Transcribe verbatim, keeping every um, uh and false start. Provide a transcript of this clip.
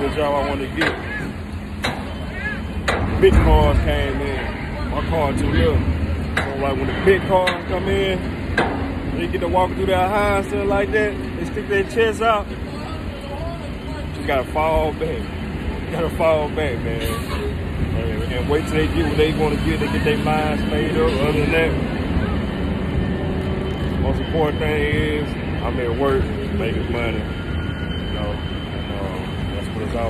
the job I want to get. Big cars came in. My car too little. So like when the big cars come in, they get to walk through that high and stuff like that. They stick their chest out. Just gotta fall back. Gotta fall back, man. And, and wait till they get what they want to get. They get their minds made up. Other than that, most important thing is I'm at work making money.